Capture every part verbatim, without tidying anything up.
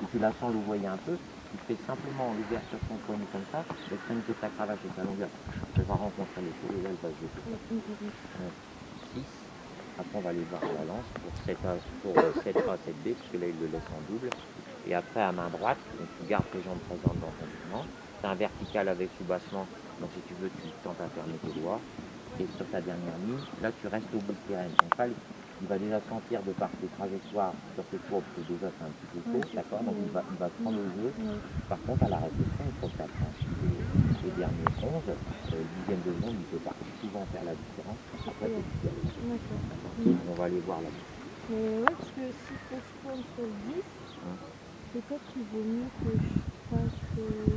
tu la sens louvoyer un peu, tu fais simplement l'ouverture de ton poignet comme ça, l'extrémité de ta cravache et ta longueur, elle va rencontrer le fil et là elle va se décoller. six, après on va aller voir la lance pour sept A, pour sept A, sept B, parce que là il le laisse en double. Et après à main droite, donc tu gardes tes jambes présentes dans ton mouvement. Tu as un vertical avec soubassement, donc si tu veux tu tentes à fermer tes doigts. Et sur ta dernière ligne, là tu restes au bout de tes rênes. Donc là, il va déjà sentir de par tes trajectoires sur tes courbes que déjà c'est un petit peu chaud, d'accord. Donc il va, il va se prendre au jeu. Par contre à la répétition, il faut que tu apprennes. Les, les derniers onze, euh, dixième de seconde, il peut pas souvent faire la différence. Après c'est du gaz. On va aller voir là-dessus. Mais ouais, parce que s'il faut que je tourne sur le dix, hum. peut-être qu'il vaut mieux que je fasse euh,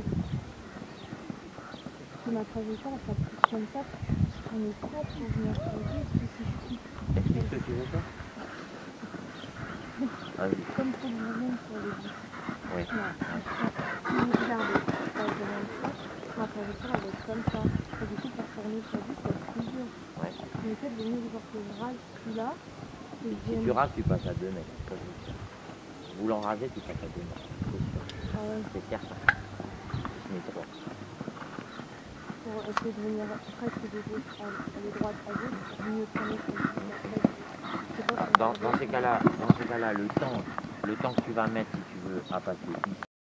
que ma trajectoire soit plus comme ça pour que je puisse prendre les courbes pour venir sur le dix. Parce que si je suis explique ce que tu veux faire. Ah oui. Comme il faut que je revienne sur le dix. Oui. Non. Ouais. Si vous regardez, là je reviens de ça, ma trajectoire elle va être comme ça. Et du coup pour tourner sur le dix, ça va être plus dur. Ouais. Mais peut-être vaut mieux genre que je rase celui-là. Si tu rases, tu passes à deux mètres, ça c'est sûr. Voulant raser, tu passes à deux mètres, c'est sûr. Ah ouais. C'est certain. Mais trois. Pour essayer de venir presque de gauche à, de droite à gauche pour mieux tourner sur le dix. Après, je sais pas. Dans, dans ces cas-là, dans ces cas-là, le temps, le temps que tu vas mettre si tu veux à passer ici.